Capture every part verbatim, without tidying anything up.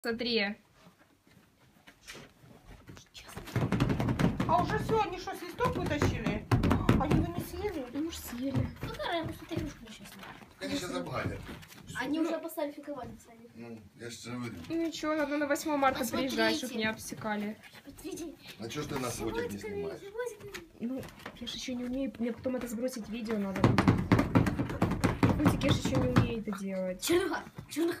Смотри. А уже все, они что, свисток вытащили? Они его не съели? Ну, может, съели. Ну, да, просто игрушку сейчас. Конечно, забрали. Они уже поставили фиковать сами. Ну, я же говорю. Ну ничего, надо на восьмое марта Посмотрите. приезжать, чтобы не обсекали. Смотрите. А что ж ты нас водик не снимаешь? Ну, я же еще не умею. Мне потом это сбросить видео надо будет. Котик, я же еще не умею это делать. Чернуха, чернуха.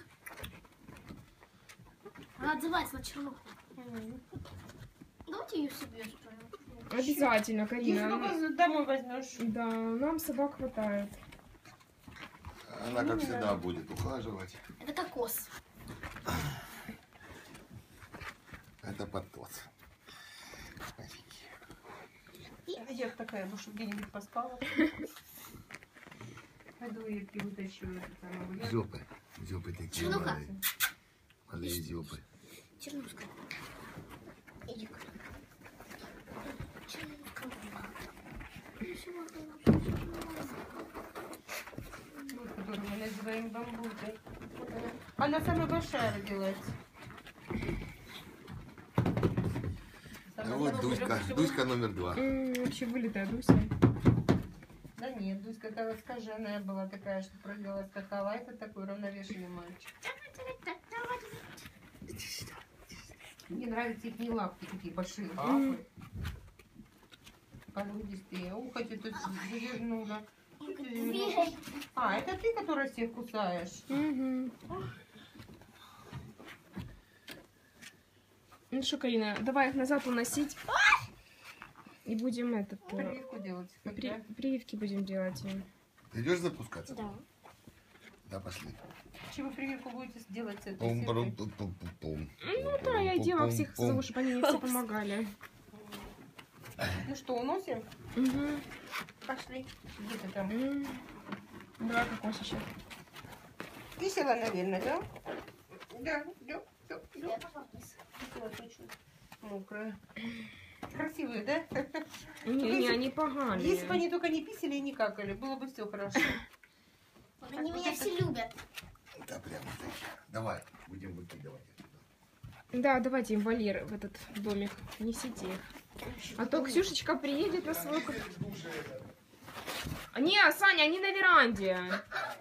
Она отзывается на чернуху. Давайте ее себе оставим. Обязательно, Ты Карина. сколько домой возьмешь? Да, нам собак хватает. Она, как всегда, будет ухаживать. Это кокос. Это подтос. Я такая, ну, чтобы где-нибудь поспала. Пойду я вытащу это самое. Зёпы. Зёпы такие Чернуха. малые. Малые зёпы. Чернушка. Иди-ка. Чернушка. Которую мы называем бамбукой. Она самая большая родилась. А Самая вот здоровая, Дуська. всего- Дуська номер два. М, Вообще вылитая Дуся. Да нет, Дуська такая скаженная была такая, что прыгала, скакала. А это такой равновешенный мальчик. Иди сюда. Мне нравятся их не лапки, такие большие лапы. Породистые. Ухо ты тут завернула. Что ты завернула? А, это ты, которая всех кусаешь? Угу. Ну что, Карина, давай их назад уносить. И будем этот... э, Прививку делать. при- Когда? прививки будем делать им. Ты идешь запускаться? Да. Да, пошли. Чем вы прививку будете делать с этой Пум, сеткой? пум, пум, пум, пум, пум. Ну да, я делала всех, Пум, зову, чтобы они мне все помогали. Ну что, уносим? Угу. Пошли. Где ты там? М. Давай кокосище. Весело, наверное, да? Да, да, да, да. Я пошла вниз. Весело, точно. Мокрая. Красивые, да? Не, не, они поганые. Если бы они только не писали и не какали, было бы все хорошо. Они меня все любят. Да, прямо так. Давай, будем выкидывать. Да, давайте им вольер в этот домик. Несите их. А то Ксюшечка приедет на свой... А не, Саня, они на веранде.